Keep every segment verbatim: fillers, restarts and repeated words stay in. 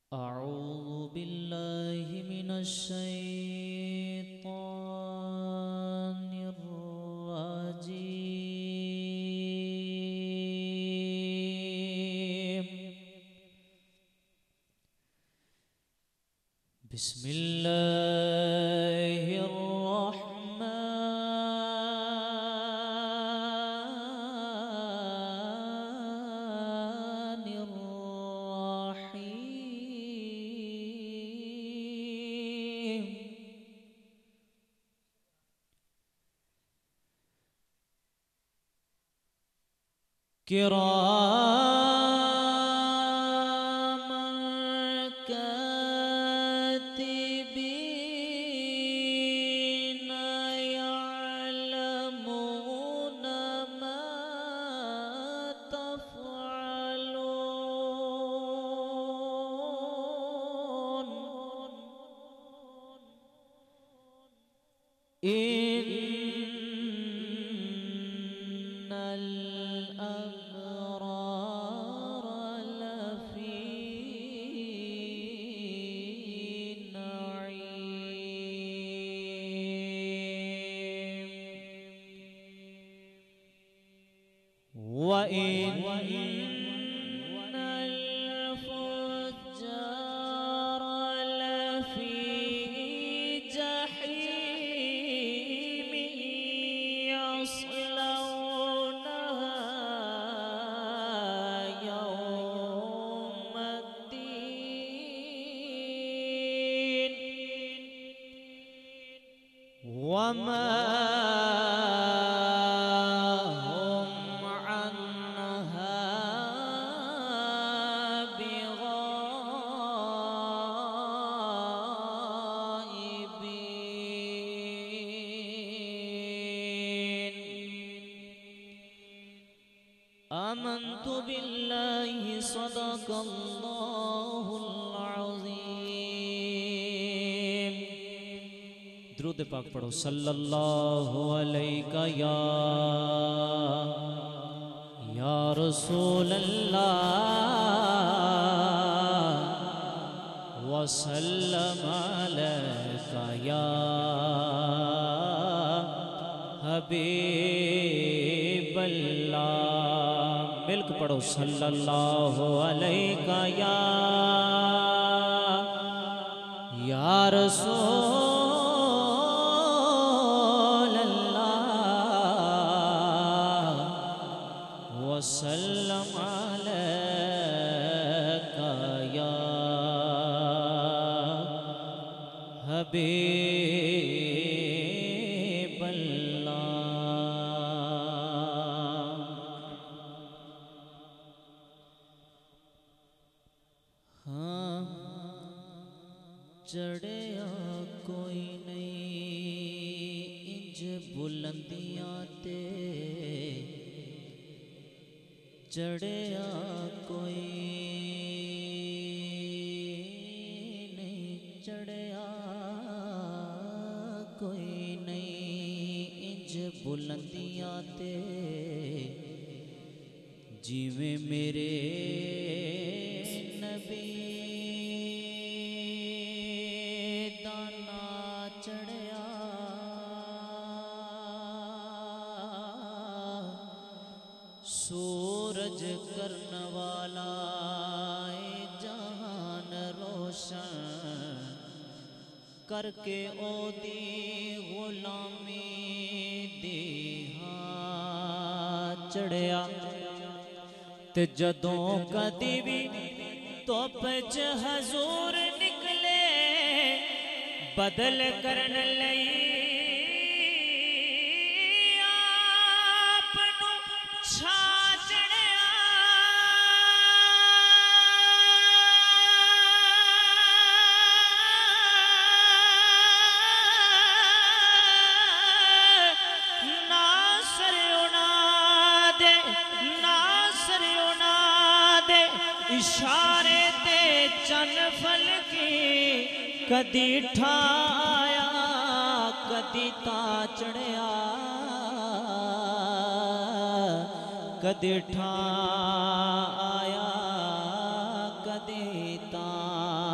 अऊज़ु बिल्लाहि मिनश शैतानिर रजीम। बिस्मिल्लाहिर रहमानिर रहीम। किरामन कातिबीन यअलमून मा तफ़अलून। इन्नल अबरार लफ़ी नईम व इन्नल फुज्जार लफ़ी जहीम यस्लौनहा यौमद्दीन वमा हुम अन्हा बिगाइबीन। आमन्तु बिल्लाहि सदक़ल्लाहुल अज़ीम। दुरूद पाक पढ़ो। सल्लल्लाहु अलैका या या रसूल अल्लाह व सल्लम अलैका या हबीब अल्लाह। मिलक पढ़ो। सल्लल्लाहु अलैका या या रसूल अल्लाह व सल्लम अलैका या हबीब अल्लाह। हाँ चढ़िया कोई नहीं इंज बुलंदियां ते, चढ़िया कोई नहीं, चढ़िया कोई नहीं इंज बुलंदियां ते, जिवें मेरे नबी दाना चढ़िया। सूरज करन वाला जहान रोशन करके ओदी गुलामी दी हां चढ़िया। ते जदों कदी भी धुप च हजूर निकले बदल करन लई आपनू छा चढ़िया। ना सरयोना दे ना सरयोना दे इशारे ते चन फल की कदी ठाया कदी ता चढ़िया, कदी ठा आया कदी ता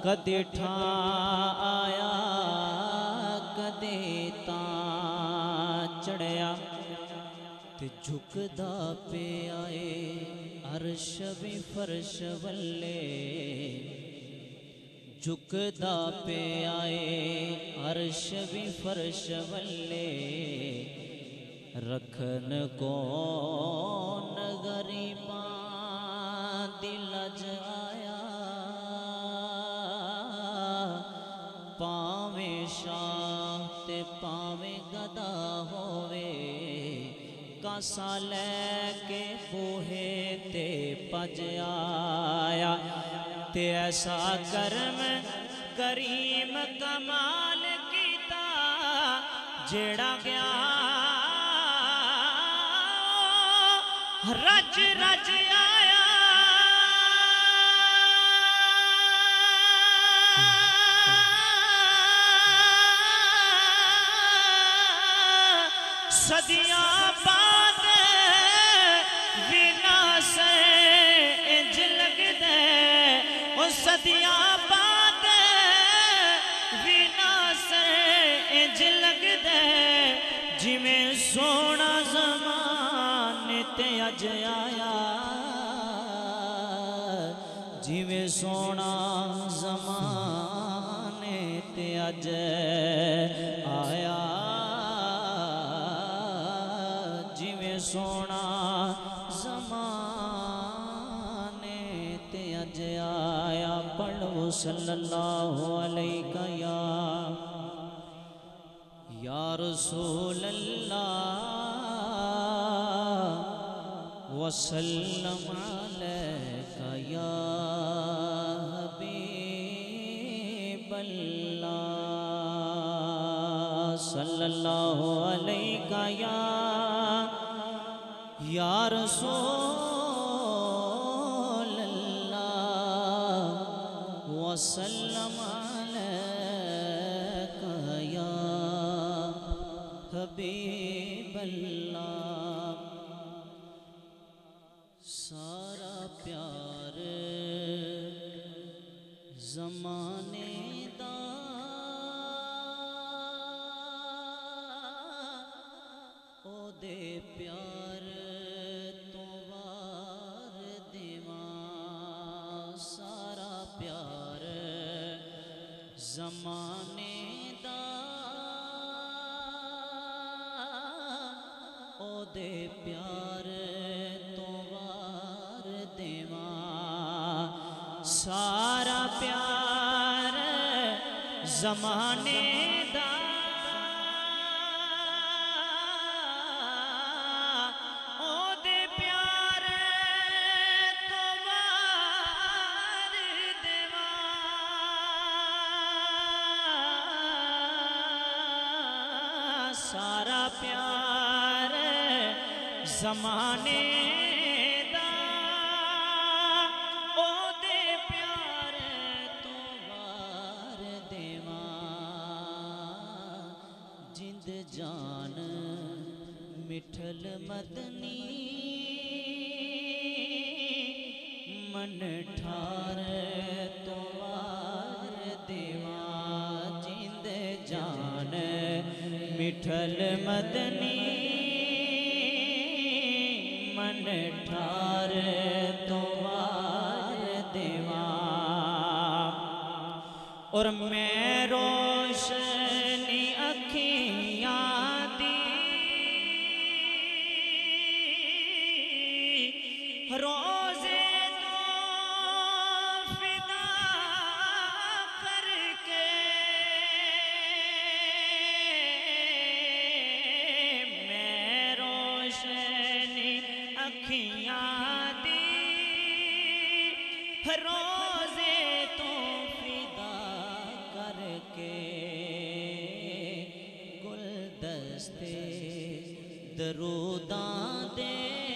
कदे ठा आया कदे तां चढ़िया ते झुकदा पे आए अर्श भी फर्श वल्ले झुकदा पे आए अर्श भी फर्श वल्ले रखन को गरीबां दी लज आया पावे शाह ते पावे गदा होवे कासा लैके बूहे ते पज आया ते ऐसा करम करीम कमाल कीता जेड़ा गया रज रज आया सदियां बाद विनाश इंज लगदे ओ सदियां बाद विनाश इंज लगदे जिवें सोना ज़माने ते अज आया जिवें सोना ज़माने ते अज आया सोना ज़माने ते अज आया पढ़ो सल्लल्लाहु अलैहि या या रसूल अल्लाह वसल्लम अलैका या हबीब अल्लाह सल्लल्लाहु अलैका या या रसूल अल्लाह वसल्लम अलैका या हबीब अल्लाह सारा प्यार ज़माने दा ओ दे प्यार ज़माने दा ओ दे प्यार तो वार देवां सारा प्यार ज़माने दा ओ दे प्यार तो वार देवां सारा प्यार ज़माने दा ओ दे प्यार तो वार देवां जिंद जान मिठल मदनी मन ठार तो वार देवां जिंद जान मिठल मदनी मन ठार तो वार देवां और मैं रोशनी अखियां दी रोज़े तो फिदा करके मैं रोशनी अखियां दी रोज़े तो फिदा करके गुलदस्ते दरूदां दे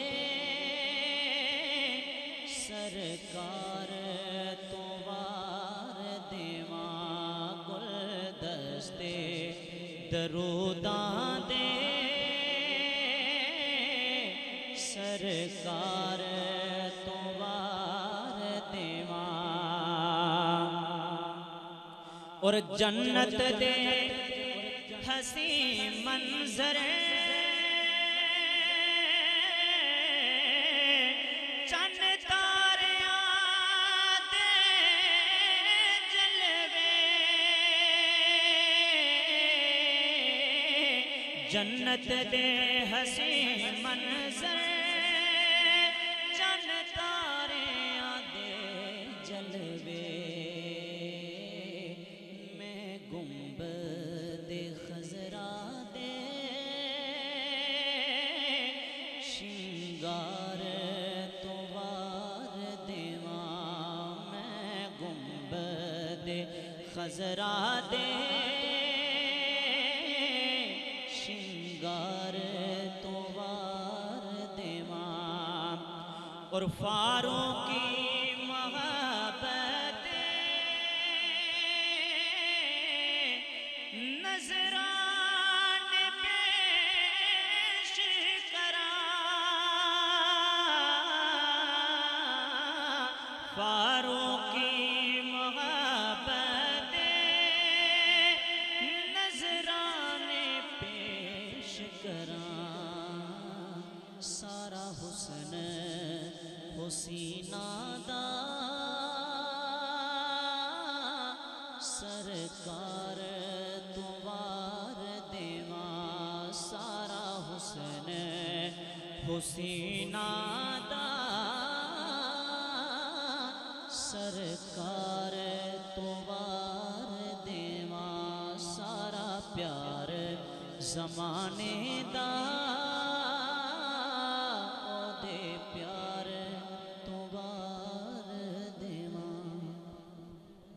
सरकार तो वार देवां गुलदस्ते दरूदां दे सरकार तो वार देवां और जन्नत दे हसी मंजर चन तारियां दे जलवे जन्नत दे हसी मंजर चन तारियां दे जलवे मैं गुंबद खजरा दे शिंगार तो वार देवा मैं गुंबद खजरा दे शिंगार तो वार देवा और फारूकी नजरान पेश करा फारूकी मोहब्बत नजरान पेश करा सारा हुस्न हुसीना दा सरकार हुसीना दा सरकार तो वार देवा सारा प्यार जमाने दा